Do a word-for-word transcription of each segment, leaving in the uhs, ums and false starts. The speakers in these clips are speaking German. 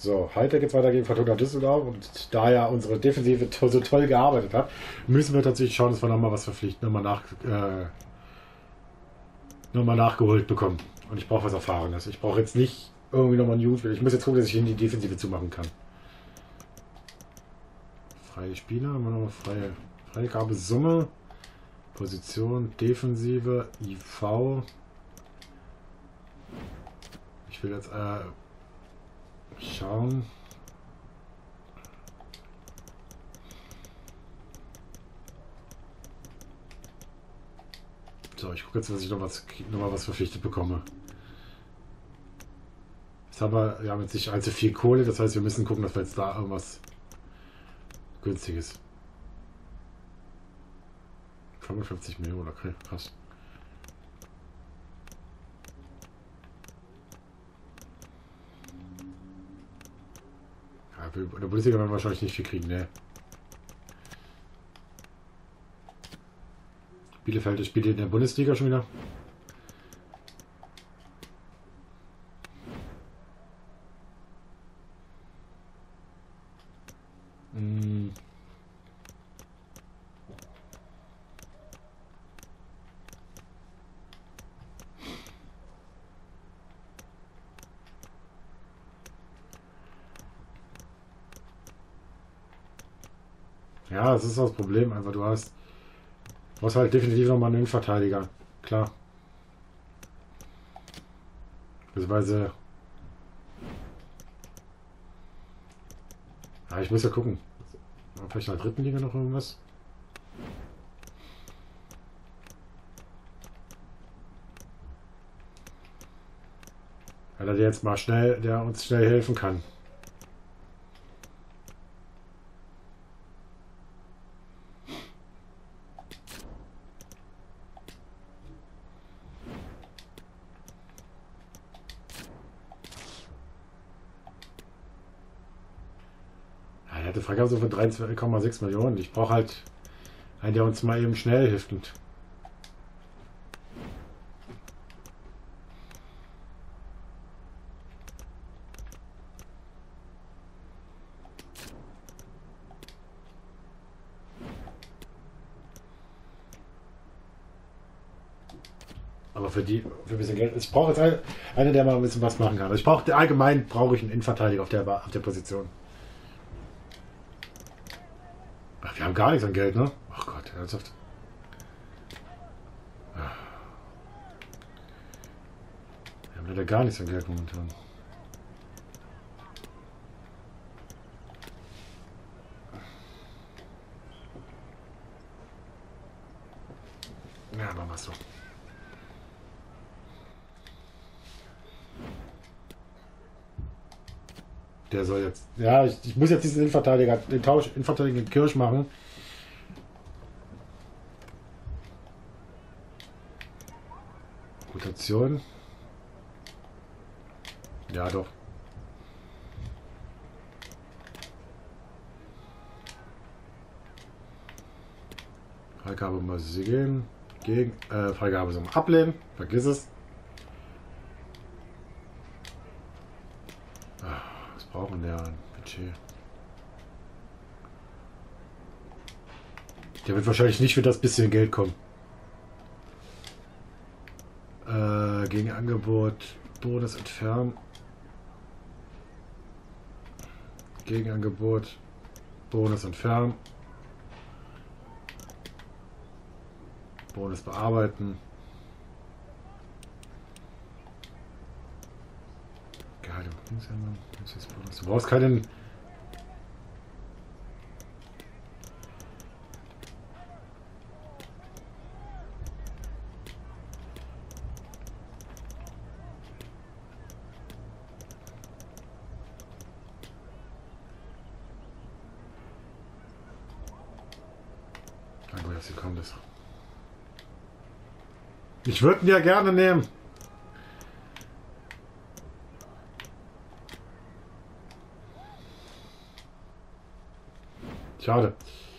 So, heute geht es weiter gegen Fortuna Düsseldorf und da ja unsere Defensive to so toll gearbeitet hat, müssen wir tatsächlich schauen, dass wir nochmal was verpflichten, nochmal nach, äh, nochmal nachgeholt bekommen. Und ich brauche was Erfahrenes. Ich brauche jetzt nicht irgendwie nochmal einen Jugendspieler. Ich muss jetzt gucken, dass ich in die Defensive zumachen kann. Freie Spieler, haben wir nochmal freie Freigabesumme, Position, Defensive, I V. Ich will jetzt äh, schauen. So, ich gucke jetzt, dass ich noch was, noch mal was verpflichtet bekomme. Jetzt haben wir, wir haben jetzt nicht allzu viel Kohle, das heißt, wir müssen gucken, dass wir jetzt da irgendwas Günstiges. fünfundfünfzig Millionen, okay, krass. Ja, in der Bundesliga werden wir wahrscheinlich nicht viel kriegen, ne? Bielefeld spielt in der Bundesliga schon wieder. Hm. Ja, das ist das Problem, einfach du hast Du hast halt definitiv nochmal einen Innenverteidiger. Klar. Beziehungsweise. Ja, ich muss ja gucken. Vielleicht in der dritten Liga noch irgendwas. Einer, der jetzt mal schnell, der uns schnell helfen kann. Freigabe so für drei Komma sechs Millionen. Ich brauche halt einen, der uns mal eben schnell hilft. Und aber für die, für ein bisschen Geld. Ich brauche jetzt einen, einen, der mal ein bisschen was machen kann. Also ich brauche allgemein brauche ich einen Innenverteidiger auf der, auf der Position. Ach, wir haben gar nichts an Geld, ne? Ach Gott, ernsthaft. Wir haben leider gar nichts an Geld momentan. Ja, machen wir es so. Der soll jetzt. Ja, ich, ich muss jetzt diesen Innenverteidiger, den Tausch, Innenverteidiger in Kirsch machen. Rotation. Ja, doch. Freigabe mal sehen. Gegen. Äh, Freigabe zum Ablehnen. Vergiss es. Brauchen der ein Budget. Der wird wahrscheinlich nicht für das bisschen Geld kommen. Äh, gegen Angebot Bonus entfernen. Gegenangebot Bonus entfernen. Bonus bearbeiten. Du brauchst keinen. Danke, dass sie kommt. Ich würde ihn ja gerne nehmen. Schade.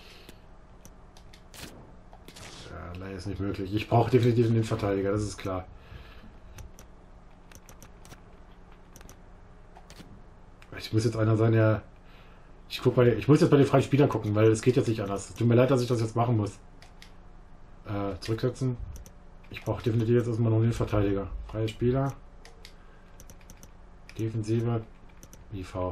Ja, leider ist nicht möglich. Ich brauche definitiv einen Innenverteidiger, das ist klar. Ich muss jetzt einer sein, der... Ich, guck bei, ich muss jetzt bei den freien Spielern gucken, weil es geht jetzt nicht anders. Es tut mir leid, dass ich das jetzt machen muss. Äh, zurücksetzen. Ich brauche definitiv jetzt erstmal noch einen Verteidiger. Freie Spieler. Defensive. I V.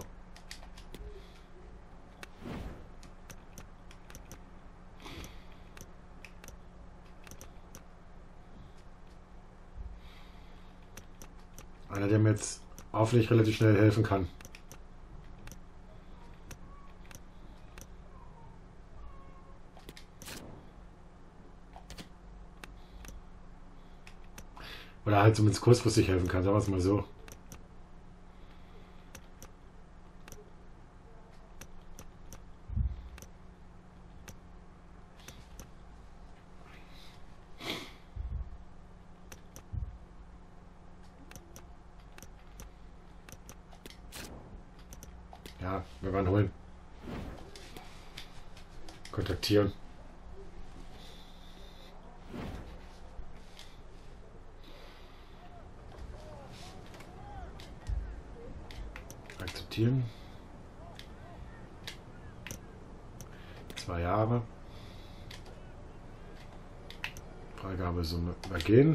Einer, der mir jetzt hoffentlich relativ schnell helfen kann. Oder halt zumindest kurzfristig helfen kann, sagen wir es mal so. Ja, wir werden holen. Kontaktieren. Akzeptieren. Zwei Jahre. Freigabesumme übergehen.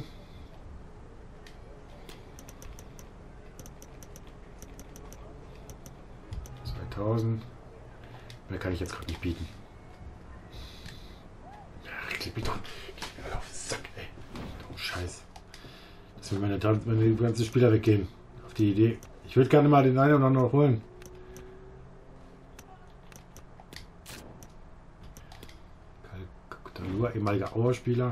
zweitausend. Mehr kann ich jetzt gerade nicht bieten. Ach, klick mich doch. Klick mir auf den Sack, ey. Oh, Scheiß. Dass wir meine, meine ganzen Spieler weggehen. Auf die Idee. Ich würde gerne mal den einen oder anderen noch holen. Kalkulur, ehemaliger Auerspieler.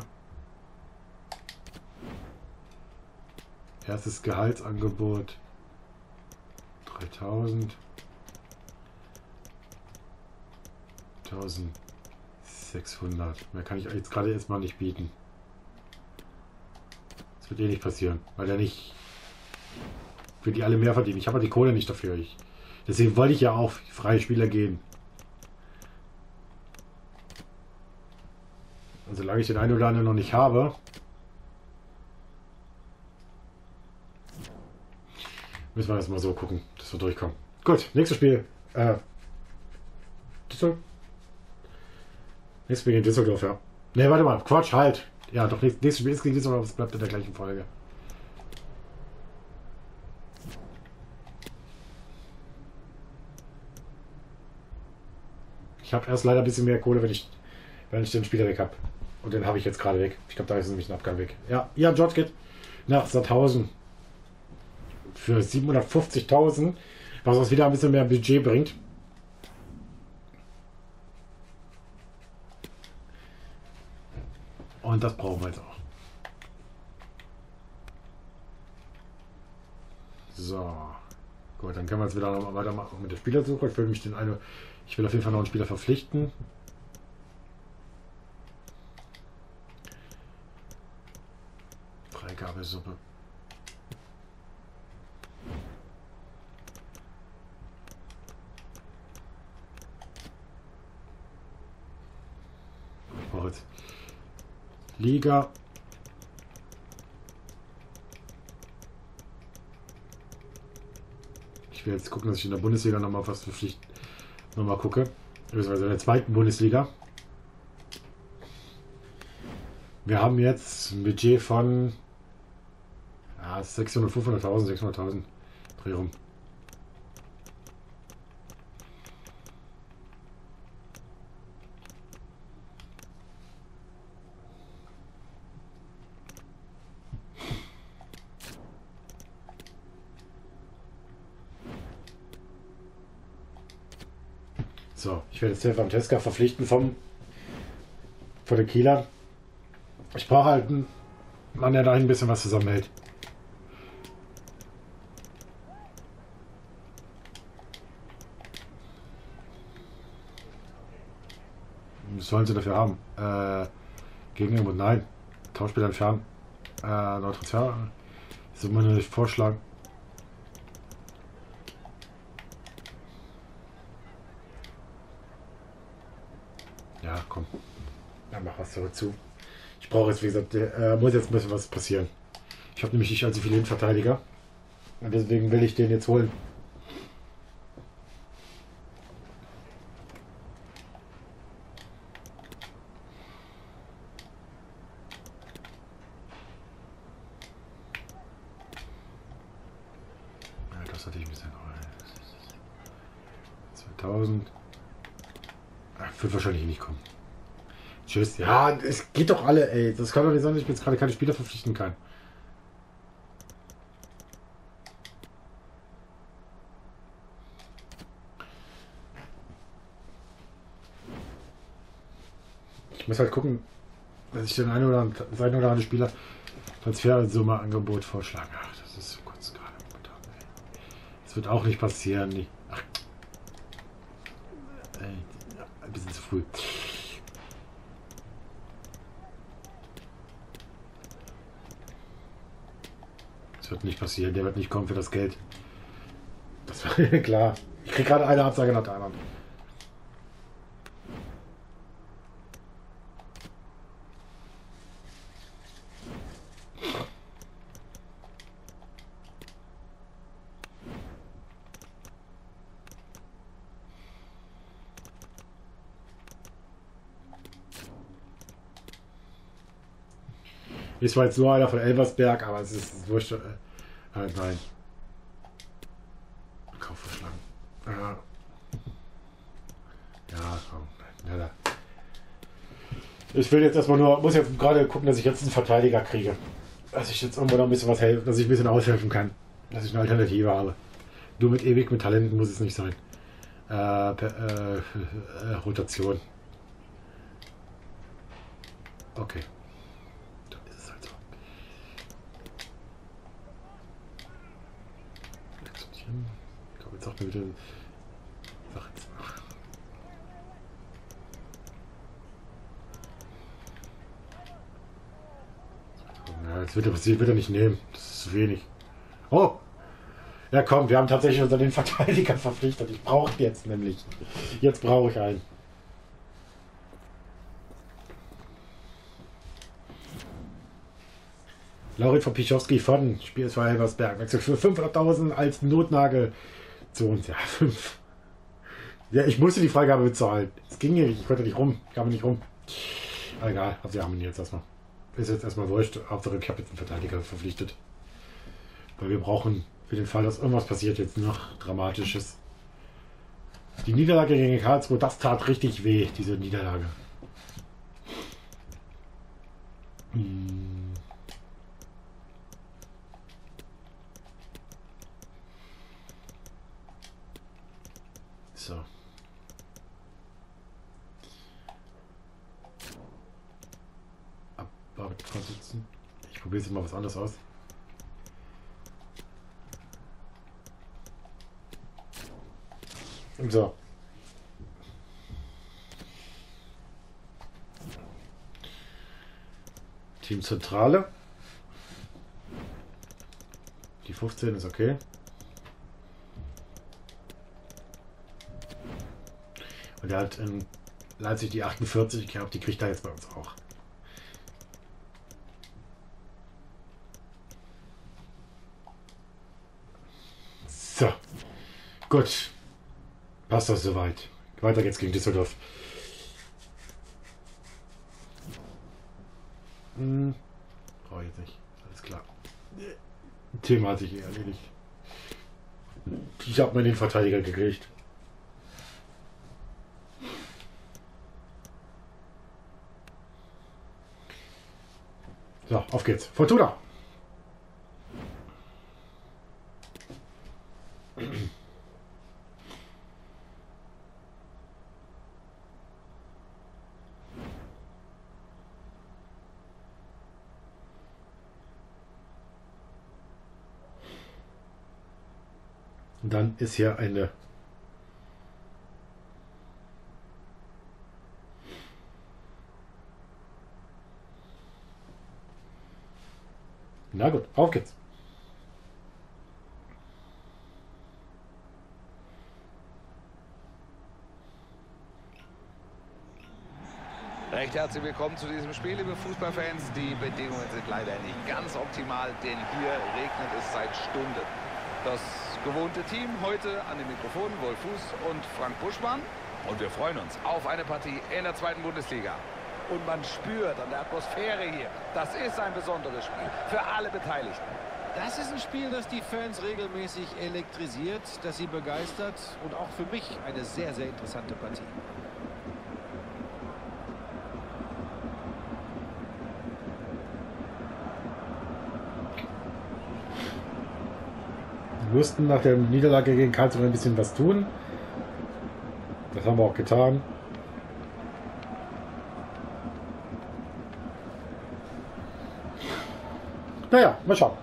Erstes Gehaltsangebot dreitausend. eintausendsechshundert. Mehr kann ich jetzt gerade erstmal nicht bieten. Das wird eh nicht passieren, weil er nicht... Für die alle mehr verdienen. Ich habe die Kohle nicht dafür. Ich, deswegen wollte ich ja auf freie Spieler gehen. Und solange ich den einen oder anderen noch nicht habe, müssen wir das mal so gucken, dass wir durchkommen. Gut, nächstes Spiel. Äh, Düsseldorf? Nächstes Spiel gegen Düsseldorf, ja. Ne, warte mal. Quatsch, halt. Ja, doch, nächstes Spiel ist gegen Düsseldorf, es bleibt in der gleichen Folge. Ich habe erst leider ein bisschen mehr Kohle, wenn ich, wenn ich den Spieler weg habe. Und den habe ich jetzt gerade weg. Ich glaube, da ist nämlich ein Abgang weg. Ja, ja, George geht nach Sandhausen für siebenhundertfünfzigtausend, was uns wieder ein bisschen mehr Budget bringt. Und das brauchen wir jetzt auch. So. Gut, dann können wir jetzt wieder noch weitermachen mit der Spielersuche. Ich will mich den eine, ich will auf jeden Fall noch einen Spieler verpflichten. Freigabesuppe. Ich brauche jetzt Liga. Ich will jetzt gucken, dass ich in der Bundesliga nochmal was verpflicht nochmal gucke. Beziehungsweise in der zweiten Bundesliga. Wir haben jetzt ein Budget von ja, sechshundert, fünfhunderttausend, sechshunderttausend Dreh rum. So, ich werde jetzt Stefan Teska verpflichten vom von den Kielern. Ich brauche halt einen Mann, der da ein bisschen was zusammenhält. Was sollen sie dafür haben? Äh, Gegenangebot, nein. Tauschspieler entfernen. Äh, neuer Transfer. Das ist immer nur Vorschlag. Ja, komm. Dann mach was zurück zu. Ich brauche jetzt, wie gesagt, äh, muss jetzt ein bisschen was passieren. Ich habe nämlich nicht allzu viele Innenverteidiger. Und deswegen will ich den jetzt holen. das hatte ich ein bisschen. zweitausend. Ach, wird wahrscheinlich nicht kommen. Tschüss. Ja, es geht doch alle, ey. Das kann doch nicht sein, dass ich jetzt gerade keine Spieler verpflichten kann. Ich muss halt gucken, dass ich den einen oder anderen, das eine oder andere Spieler Transfersumme Angebot vorschlagen. Ach, das ist so kurz gerade. Das wird auch nicht passieren. Nee. Ach. Ey, ein bisschen zu früh. Das wird nicht passieren. Der wird nicht kommen für das Geld. Das war mir klar. Ich kriege gerade eine Absage nach der anderen. Ist zwar jetzt nur einer von Elversberg, aber es ist wurscht. Äh, nein. Kaufverschlag. Ja. Ja, komm. Ja, da. Ich will jetzt erstmal nur, muss jetzt gerade gucken, dass ich jetzt einen Verteidiger kriege. Dass ich jetzt irgendwo noch ein bisschen was helfe, dass ich ein bisschen aushelfen kann. Dass ich eine Alternative habe. Nur mit ewig mit Talenten muss es nicht sein. Äh, per, äh, äh, Rotation. Okay. Ich glaube, jetzt sagt mir wieder. Sag jetzt. Ja, jetzt wird er, das wird er nicht nehmen. Das ist zu wenig. Oh! Ja, komm, wir haben tatsächlich unter den Verteidiger verpflichtet. Ich brauche jetzt nämlich. Jetzt brauche ich einen. Laurit von Pichowski von Spiel S V Elversberg wechselt für fünfhunderttausend als Notnagel zu uns. Ja, fünf. Ja, ich musste die Freigabe bezahlen. Es ging hier nicht, ich konnte nicht rum. Ich kam nicht rum. Aber egal, also wir haben ihn jetzt erstmal. Ist jetzt erstmal wurscht. Hauptsache ich habe jetzt einen Verteidiger verpflichtet. Weil wir brauchen für den Fall, dass irgendwas passiert jetzt noch Dramatisches. Die Niederlage gegen Karlsruhe, das tat richtig weh, diese Niederlage. Hm. So. Abwarten, vorsitzen. Ich probiere jetzt mal was anderes aus. So. Teamzentrale. Die fünfzehn ist okay. Und er hat in Leipzig die achtundvierzig, ich glaube, die kriegt er jetzt bei uns auch. So. Gut. Passt das soweit. Weiter geht's gegen Düsseldorf. Hm. Brauche ich jetzt nicht. Alles klar. Thema hat sich eh erledigt. Ich habe mir den Verteidiger gekriegt. So, auf geht's. Fortuna! Und dann ist hier eine Na gut, auf geht's. Recht herzlich willkommen zu diesem Spiel, liebe Fußballfans. Die Bedingungen sind leider nicht ganz optimal, denn hier regnet es seit Stunden. Das gewohnte Team heute an den Mikrofonen Wolf Fuß und Frank Buschmann. Und wir freuen uns auf eine Partie in der zweiten Bundesliga. Und man spürt an der Atmosphäre hier, das ist ein besonderes Spiel für alle Beteiligten. Das ist ein Spiel, das die Fans regelmäßig elektrisiert, das sie begeistert und auch für mich eine sehr, sehr interessante Partie. Wir mussten nach der Niederlage gegen Karlsruhe ein bisschen was tun. Das haben wir auch getan. Naja, mal schauen.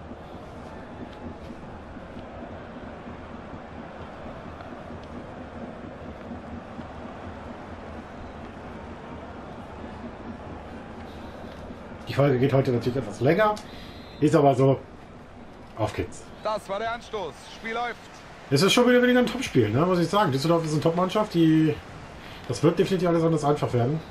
Die Folge geht heute natürlich etwas länger. Ist aber so. Auf geht's. Das war der Anstoß. Spiel läuft. Es ist schon wieder wieder ein Topspiel, ne, muss ich sagen. Düsseldorf ist eine Top-Mannschaft, die. Das wird definitiv alles anders einfach werden.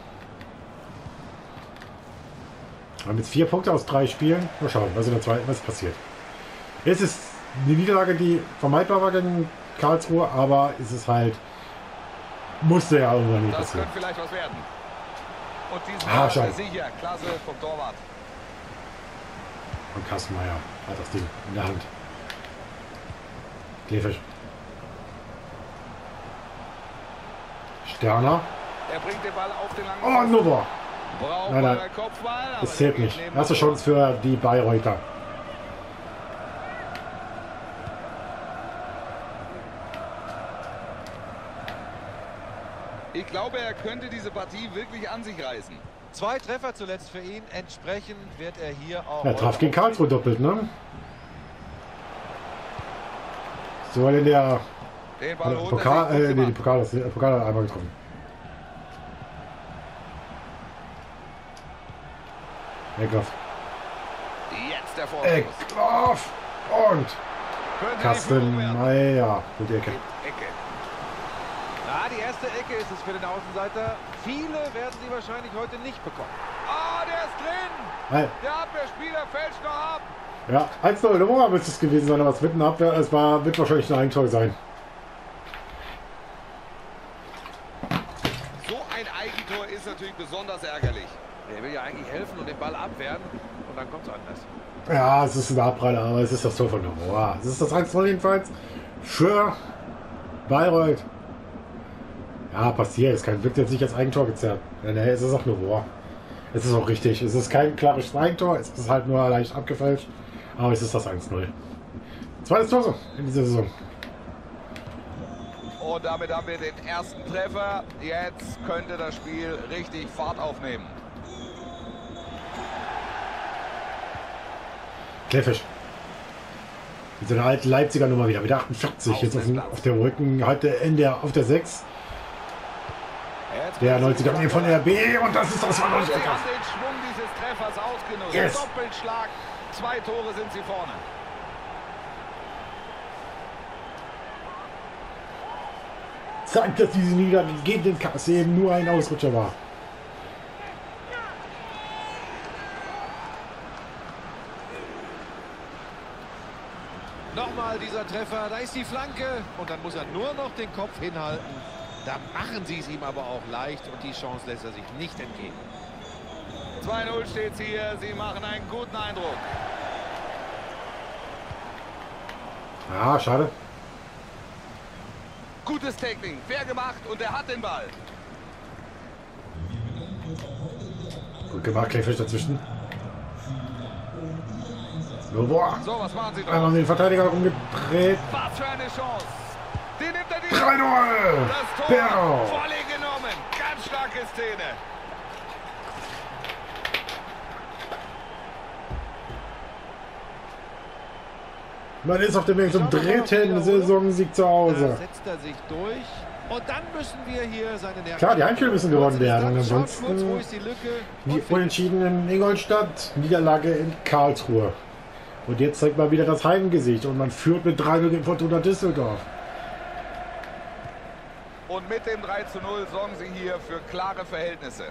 Wir haben jetzt vier Punkte aus drei Spielen. Mal schauen, was in der zweiten, was passiert. Es ist eine Niederlage, die vermeidbar war gegen Karlsruhe, aber es ist halt. Musste ja irgendwann nicht Das passieren. könnte vielleicht was werden. Und diesen Ah, Ball schade. sicher. Klasse vom Torwart. Und Kastenmeier hat das Ding in der Hand. Klefisch. Sterner. Er bringt den Ball auf den langen Oh, Pfosten. Nova. Braucht Nein, nein. mal einen Kopfball, aber Das zählt der nicht. geht neben Erste dem Chance für die Bayreuther. Ich glaube, er könnte diese Partie wirklich an sich reißen. Zwei Treffer zuletzt für ihn. Entsprechend wird er hier auch... Er traf gegen Karlsruhe doppelt, ne? So in der Den Ball holt er Pokal, sich gut äh, nee, die gemacht. Pokal, das, der Pokal hat einmal getroffen. Eckloff. Jetzt der Vorschuss. Eckloff! Und Könnte die Führung werden. Kastenmeier. Gute Ecke. Ecke. Ja, die erste Ecke ist es für den Außenseiter. Viele werden sie wahrscheinlich heute nicht bekommen. Ah, der ist drin. Nein. Der Abwehrspieler fälscht noch ab. Ja, eins null. Nummer müsste es gewesen sein, aber es wird ein Abwehr. Es war, wird wahrscheinlich ein Eigentor sein. So ein Eigentor ist natürlich besonders ärgerlich. Der will ja eigentlich helfen und den Ball abwehren. Und dann kommt es anders. Ja, es ist ein Abpraller, aber es ist das Tor von Novoa. Es ist das eins null jedenfalls für Bayreuth. Ja, passiert. Es kann- wird jetzt nicht als Eigentor gezerrt. Ja, nee, es ist auch Novoa. Es ist auch richtig. Es ist kein klares Eigentor. Es ist halt nur leicht abgefälscht. Aber es ist das eins null. Zweites Tor in dieser Saison. Und damit haben wir den ersten Treffer. Jetzt könnte das Spiel richtig Fahrt aufnehmen. Klefisch. Mit so einer alten Leipziger Nummer wieder. Wieder achtundvierzig. Jetzt auf, dem, auf dem Rücken. Heute in der, auf der sechs. Jetzt Der neunziger von R B. Und das ist das von Und uns. sie haben den Schwung dieses Treffers ausgenutzt. Yes. Doppelschlag. Zwei Tore sind sie vorne. Zeigt, dass diese Niederlage gegen den K S eben nur ein Ausrutscher war. Nochmal dieser Treffer, da ist die Flanke und dann muss er nur noch den Kopf hinhalten. Da machen sie es ihm aber auch leicht und die Chance lässt er sich nicht entgehen. zwei null steht hier. Sie machen einen guten Eindruck. Ja, schade. Gutes Tackling. Fair gemacht und er hat den Ball. Gut gemacht, Klefisch dazwischen. So, boah. So, was machen sie doch? Einmal den Verteidiger rumgedreht. Was für eine Chance. Die nimmt er die. drei null. Das Tor Perro. volley genommen. Ganz starke Szene. Man ist auf dem Weg zum dritten Saisonsieg zu Da Hause. setzt er sich durch und dann müssen wir hier seine Nerven... Klar, die Heimspiele müssen gewonnen werden. Kurz, Ansonsten kurz, wo ist die Lücke? die Und Unentschieden in Ingolstadt, Niederlage in Karlsruhe. Und jetzt zeigt man wieder das Heimgesicht und man führt mit drei null gegen Fortuna Düsseldorf. Und mit dem drei zu null sorgen sie hier für klare Verhältnisse.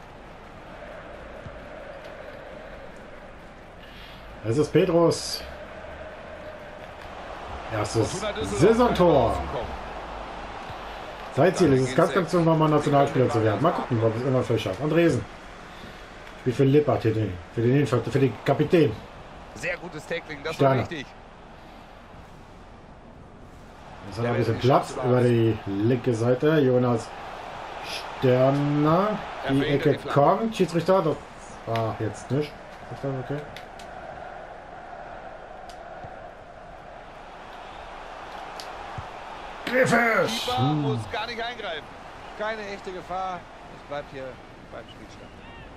Es ist Pedros erstes Fortuna Düsseldorf Saisontor. kann kommen. Sein Ziel ist es, ganz, ganz irgendwann mal Nationalspieler zu werden. Mal gucken, ob es irgendwann vielleicht schafft. Andresen spielt für Lippert hier, den, für den, für den Kapitän. Sehr gutes Tackling, das Sterner. war richtig. Jetzt hat er ein bisschen Platz über die linke Seite. Jonas Sterner. Die Ecke kommt. Schiedsrichter. Das war jetzt nicht. Okay. Griffisch! Keeper muss gar nicht eingreifen. Keine echte Gefahr. Es bleibt hier beim Spielstand.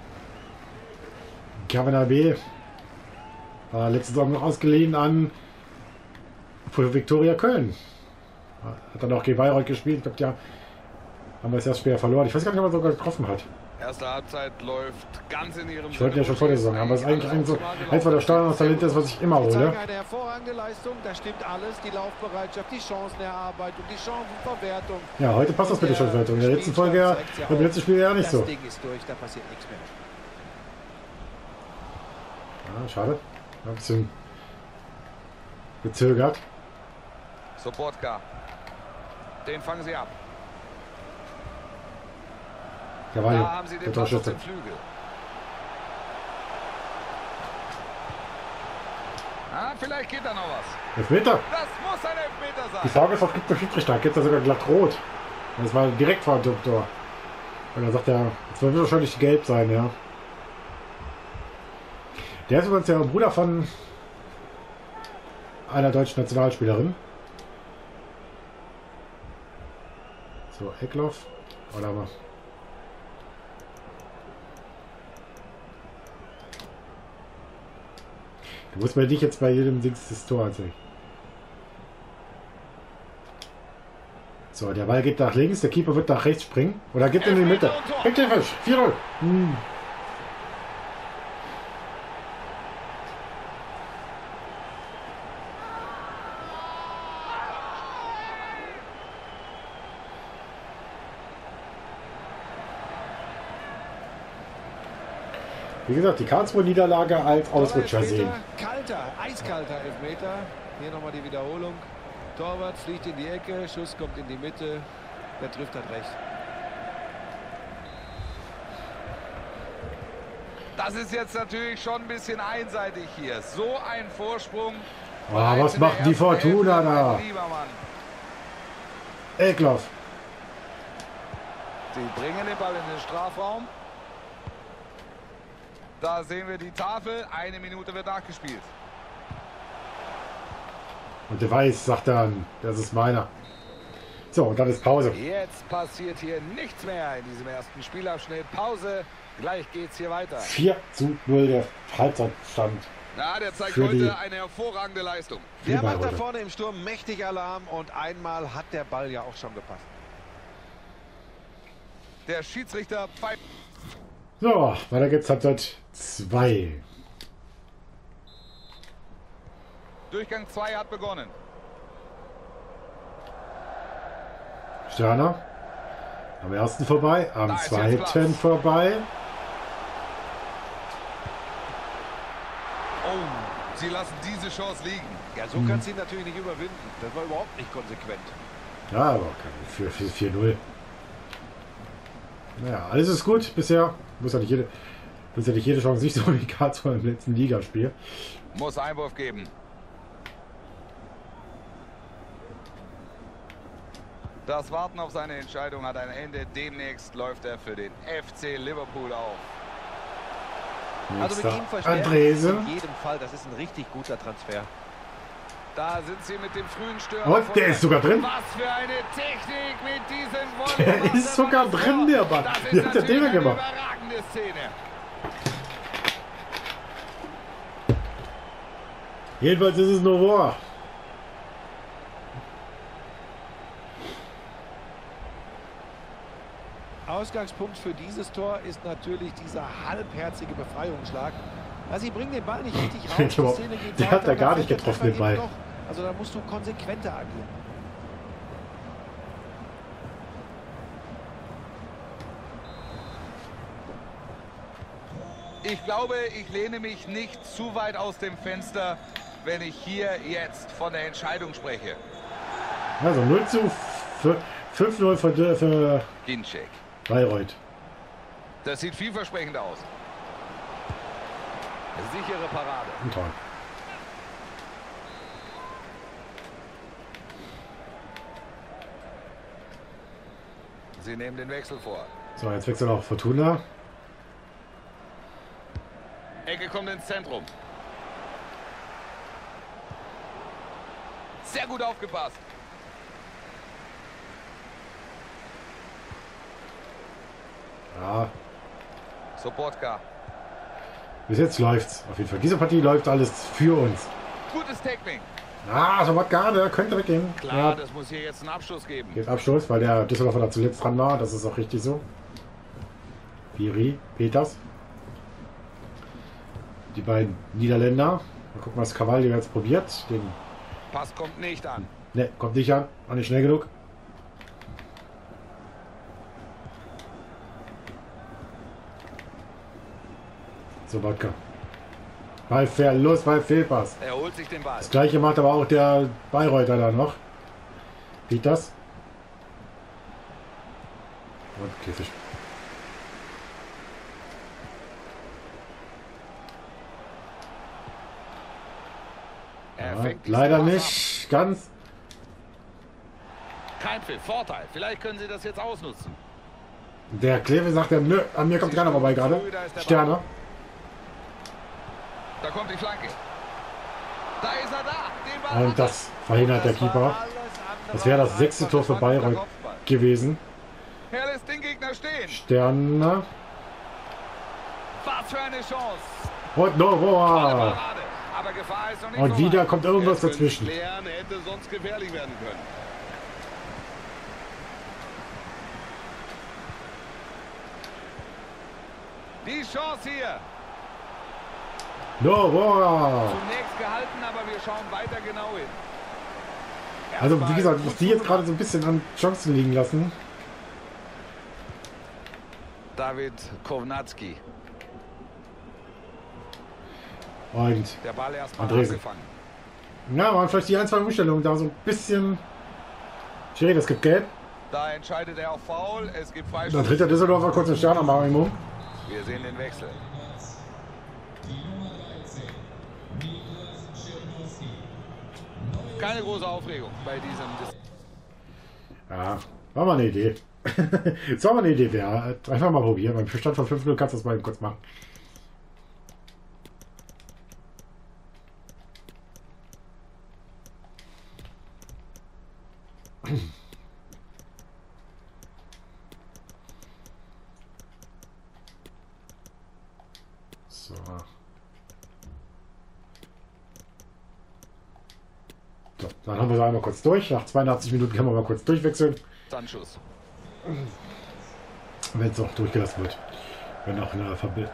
Kevin B. War letzte Saison noch ausgeliehen an für Viktoria Köln. Hat dann auch gegen Bayreuth gespielt. Ich glaube, ja, haben wir es erst später verloren. Ich weiß gar nicht, ob er sogar getroffen hat. Erste Halbzeit läuft ganz in ihrem Ich wollte ja schon vor der Saison haben. Was eigentlich so eins der Steuerungstalente ist, was ich immer Sie hole. zeigen eine hervorragende Leistung. Da stimmt alles. Die Laufbereitschaft, die Chancenerarbeitung, die Chancenverwertung. Ja, heute passt das mit der Chancenverwertung. In der letzten Folge, ja, im letzten Spiel ja nicht so. Das Ding ist durch, da passiert nichts mehr. Ja, schade. Ein bisschen gezögert. Sobotka. Den fangen sie ab. Cavallo, Da haben sie der den Pass auf Torschütze. den Flügel. Ah, vielleicht geht da noch was. Elfmeter. Das muss ein Elfmeter Die sein. Frage ist, was gibt der Schiedsrichter? Gibt er sogar glatt rot? Das war direkt vor dem Tor. Und er sagt er, es wird wahrscheinlich gelb sein, ja. Der ist übrigens der Bruder von einer deutschen Nationalspielerin. So, Eckloff. Oder was? Du musst mir nicht jetzt bei jedem Dings das Tor anzeigen. So, der Ball geht nach links, der Keeper wird nach rechts springen. Oder geht in die Mitte. Hektisch, vier null. Hm. Wie gesagt, die Karlsruhe-Niederlage als Ausrutscher sehen. Kalter, eiskalter Elfmeter. Hier nochmal die Wiederholung. Torwart fliegt in die Ecke, Schuss kommt in die Mitte. Der trifft hat recht. Das ist jetzt natürlich schon ein bisschen einseitig hier. So ein Vorsprung. Oh, was macht die Fortuna da? Lieber Mann. Eckloff. Sie bringen den Ball in den Strafraum. Da sehen wir die Tafel. Eine Minute wird nachgespielt. Und der Weiß sagt dann, das ist meiner. So, und dann ist Pause. Jetzt passiert hier nichts mehr in diesem ersten Spielabschnitt. Pause. Gleich geht's hier weiter. vier zu null der Halbzeitstand. Na, der zeigt Für die- heute eine hervorragende Leistung. Für die Der macht da Bayreuther. vorne im Sturm mächtig Alarm und einmal hat der Ball ja auch schon gepasst. Der Schiedsrichter pfeift. So, weiter geht's Halbzeit zwei. Durchgang zwei hat begonnen. Sterner. Am ersten vorbei, am Da ist jetzt zweiten Platz. vorbei. Oh, sie lassen diese Chance liegen. Ja, so kannst du ihn natürlich nicht überwinden. Das war überhaupt nicht konsequent. Ja, aber kein- für, für vier null. Naja, alles ist gut bisher. Muss ja nicht jede, muss ja nicht jede Chance nicht so wie Karlsruhe im letzten Ligaspiel. Muss Einwurf geben. Das Warten auf seine Entscheidung hat ein Ende. Demnächst läuft er für den F C Liverpool auf. Also mit Nächster ihm verstärkt Andresen. in jedem Fall. Das ist ein richtig guter Transfer. Da sind sie mit dem frühen Störer. Und der ist sogar drin. Was für eine Technik mit diesem Der wunderbaren ist sogar Tor. drin, der Ball. Das ist Wie hat der natürlich den eine gemacht? überragende Szene. Jedenfalls ist es Novoa. Ausgangspunkt für dieses Tor ist natürlich dieser halbherzige Befreiungsschlag. Also sie bringen den Ball nicht richtig raus. Die Genau. Szene geht Der weiter hat da und gar dann nicht fällt der getroffen, den Treffer Ball. eben doch. Also da musst du konsequenter agieren. Ich glaube, ich lehne mich nicht zu weit aus dem Fenster, wenn ich hier jetzt von der Entscheidung spreche. Also null zu fünf null für, für Ginczek. Bayreuth. Das sieht vielversprechend aus. Sichere Parade. Toll. Sie nehmen den Wechsel vor. So, jetzt wechselt auch Fortuna. Ecke kommt ins Zentrum. Sehr gut aufgepasst. Ja, Sobotka. bis jetzt läuft's. Auf jeden Fall. Diese Partie läuft alles für uns. Gutes Tackling. Ah, Sobotka, der könnte weggehen. Klar, Ja, das muss hier jetzt einen Abschluss geben. jetzt Abstoß, weil der Düsseldorfer da zuletzt dran war. Das ist auch richtig so. Piri, Peters. Die beiden Niederländer. Mal gucken, was Cavallio jetzt probiert. Den, Pass kommt nicht an. ne, kommt nicht an. Auch nicht schnell genug. Sobotka. Ballverlust, Ballfehlpass. Er holt sich den Ball. Das gleiche macht aber auch der Bayreuther da noch. Peters. Und Käfisch. Er Ja, fängt diesen leider Pass nicht ganz. ab. Kein Pfiff, Vorteil. Vielleicht können Sie das jetzt ausnutzen. Der Kleve sagt, er, nö, an mir kommt keiner vorbei gerade. Sterner. Da kommt die Flanke. Da ist er da. Den Ball Und hat er. das verhindert der Das war Keeper. alles andere Das wäre das als sechste einfach Tor für gestandter Bayreuth Kopfball. gewesen. Er lässt den Gegner stehen. Sterner. Was für eine Chance. Und Tolle Novoa. Parade. Aber Gefahr ist noch nicht Und vorbei. wieder kommt irgendwas Jetzt können dazwischen. Sie klären, hätte sonst gefährlich werden können. Die Chance hier. Novoa. Zunächst gehalten, aber wir schauen weiter genau hin. Also wie Erstmal gesagt, gut muss die jetzt zugemacht. gerade so ein bisschen an Chancen liegen lassen. David Kovnatski. Und Der Ball erstmal Andresen. angefangen. ja, waren vielleicht die ein, zwei Umstellungen da so ein bisschen schwierig. Es gibt Gelb. Da entscheidet er auf Foul. Es gibt Dann Freistoß. tritt der Düsseldorfer kurz den Sterner mal im um. Wir sehen den Wechsel. Keine große Aufregung bei diesem Dis Ja, war mal eine Idee. Das war mal eine Idee, ja. Einfach mal probieren. Beim Stand von fünf null kannst du das mal eben kurz machen. So. So, dann haben wir sie einmal kurz durch. Nach zweiundachtzig Minuten können wir mal kurz durchwechseln, Sandschuss. wenn es auch durchgelassen wird. Wenn noch eine Verbindung.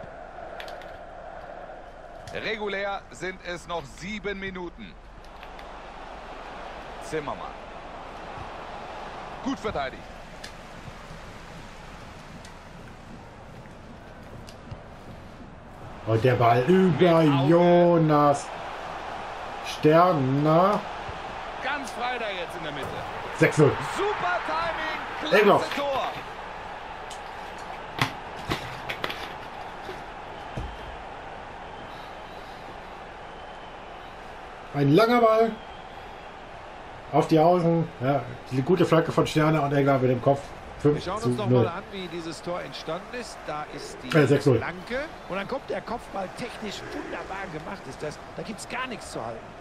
Regulär sind es noch sieben Minuten. Zimmermann. Gut verteidigt. Und der Ball über Jonas Sterner. Ganz frei da jetzt in der Mitte. sechs null. Super Timing. Engloff. Klasse Tor. Ein langer Ball auf die Außen. Ja, die gute Flanke von Sterner und Engler mit dem Kopf. Wir fünf schauen zu uns noch mal null. an, wie dieses Tor entstanden ist. Da ist die Äh, sechs null. Flanke und dann kommt der Kopfball technisch wunderbar gemacht. Ist das? Da gibt es gar nichts zu halten.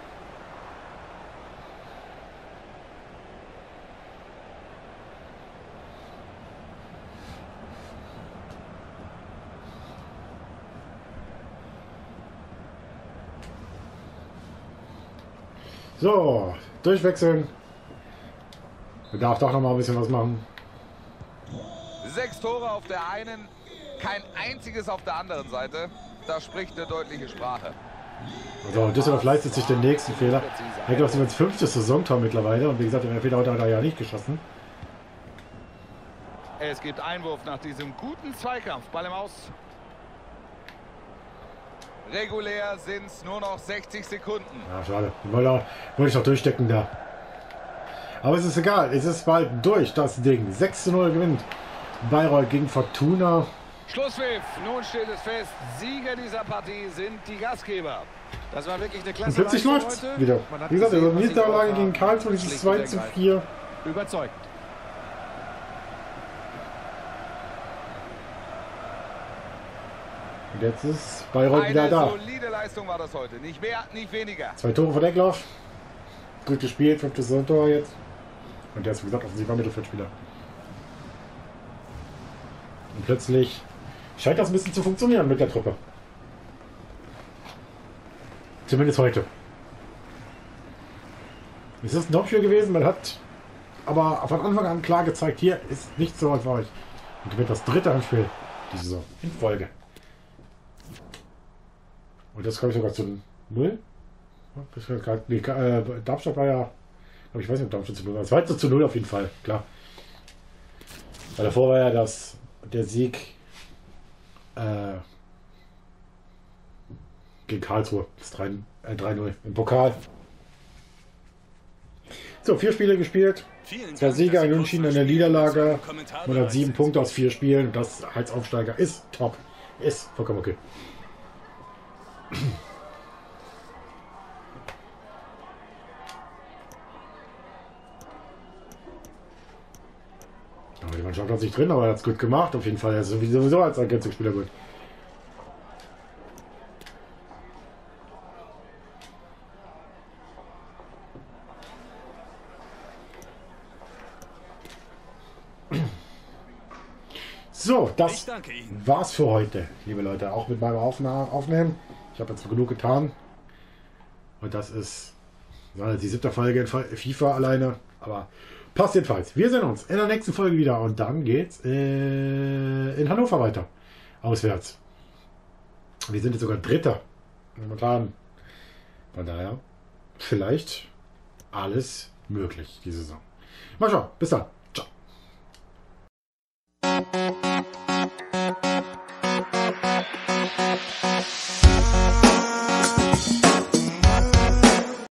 So, durchwechseln. Er darf doch noch mal ein bisschen was machen. Sechs Tore auf der einen, kein einziges auf der anderen Seite. Das spricht eine deutliche Sprache. Also Düsseldorf leistet sich den nächsten Fehler. Er hat jetzt fünftes Saisontor mittlerweile und wie gesagt, den Fehler hat er ja nicht geschossen. Es gibt Einwurf nach diesem guten Zweikampf. Ball im Aus. Regulär sind es nur noch sechzig Sekunden. Ja, schade. Den wollte auch- wollte ich noch durchstecken da. Aber es ist egal. Es ist bald durch, das Ding. sechs zu null gewinnt Bayreuth gegen Fortuna. Schlusspfiff. Nun steht es fest. Sieger dieser Partie sind die Gastgeber. Das war wirklich eine klasse Und plötzlich Leistung läuft es heute. wieder. Man hat Wie gesagt, gesehen, also was sie Niederlage drauf gegen haben. Karlsruhe, dieses Schlicht zwei und zu ergreifend. vier. Überzeugend. jetzt ist Bayreuth wieder Eine da. solide Leistung war das heute. Nicht mehr, nicht weniger. Zwei Tore von Eckloff. Gut gespielt, fünftes Tor jetzt. Und der ist, wie gesagt, offensiver Mittelfeldspieler. Und plötzlich scheint das ein bisschen zu funktionieren mit der Truppe. Zumindest heute. Es ist ein Topspiel gewesen, man hat aber von Anfang an klar gezeigt, hier ist nichts so weit für euch. Und gewinnt das dritte Heimspiel diese Saison in Folge. Und das komme ich sogar zu null. Nee, äh, Darmstadt war ja, aber ich weiß nicht, ob Darmstadt zu null war. Es war zu null auf jeden Fall, klar. Weil davor war ja das, der Sieg äh, gegen Karlsruhe, das drei null im Pokal. So, vier Spiele gespielt. Der Sieger, ein Unentschieden, eine Niederlage. Man hat sieben Punkte aus vier Spielen. Das als Aufsteiger ist top. Ist vollkommen okay. Aber die Mannschaft hat sich drin, aber er hat es gut gemacht. Auf jeden Fall, er ist sowieso als Ergänzungsspieler gut. So, das war's für heute, liebe Leute. Auch mit meinem Aufna Aufnehmen. Ich habe jetzt genug getan. Und das ist die siebte Folge in FIFA alleine. Aber passt jedenfalls. Wir sehen uns in der nächsten Folge wieder. Und dann geht's äh, in Hannover weiter. Auswärts. Wir sind jetzt sogar Dritter. Momentan. Von daher, vielleicht alles möglich diese Saison. Mal schauen. Bis dann.